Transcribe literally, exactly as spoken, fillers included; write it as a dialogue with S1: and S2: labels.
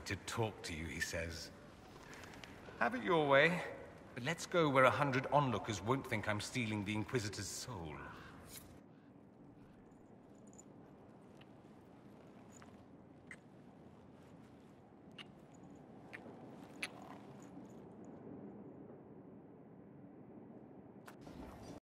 S1: to talk to you, he says. Have it your way, but let's go where a hundred onlookers won't think I'm stealing the Inquisitor's soul.